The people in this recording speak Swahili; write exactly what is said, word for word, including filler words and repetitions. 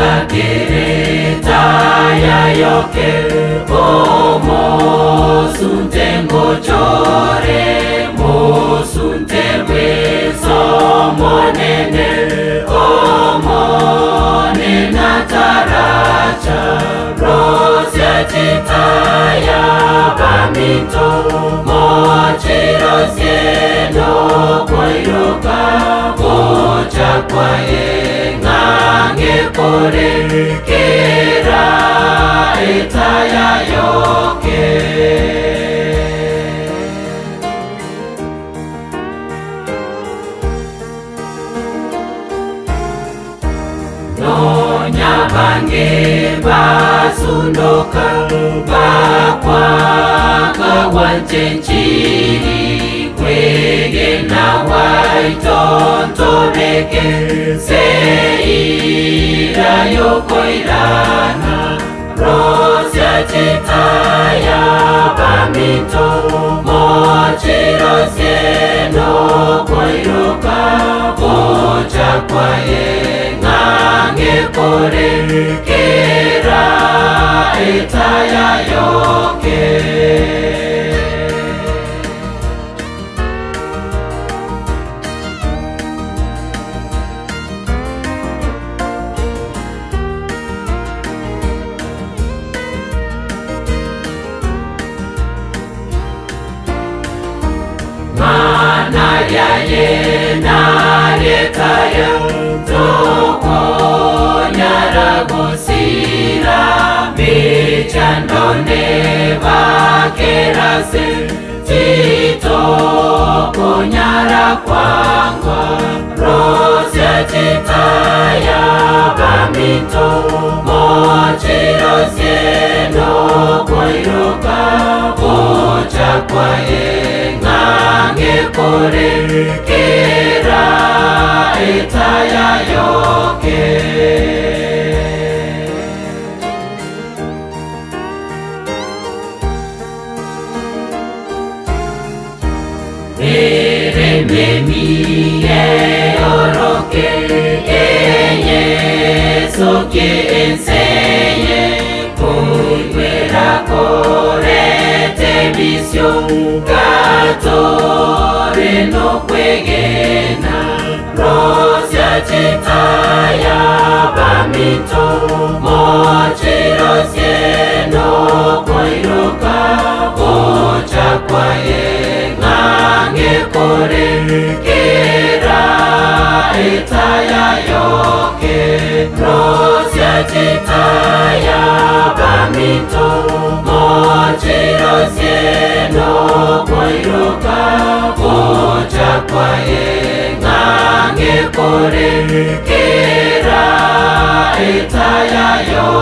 Kakirita yoke Omo sunte ngochore Mosunte weso monene Omo nena taracha Rosia chitaya bamito Mochiro sieno koiroka Mocha kwaye ngange kore Kera etaya yoke Nonya bange basundoka Bakwa kawanjenchiri Kwege na waitontoreke Seira yokoirana Rosia chitaya bamito Mochiro sieno koiroka Mocha kwaye ngange kore Kera etaya yoke Yaye naretaya Toko nyaragosira Mechandone vakerase Titoko nyara kwangwa Rosia chitaya bamito Mochiro sieno koiroka Mocha kwaye ngange kore Kera etaya yoke Ere memi e oroke Eye soke enseñe Kuiwera kore televisión Gatore no kwegena Rosia chitaya bamito Mochiro sieno koiroka Mocha kwaye ngange kore Kera etaya yoke Rosia chitaya bamito Mochiro sieno koiroka Mocha kwaye ngange kore Kera etaya yoke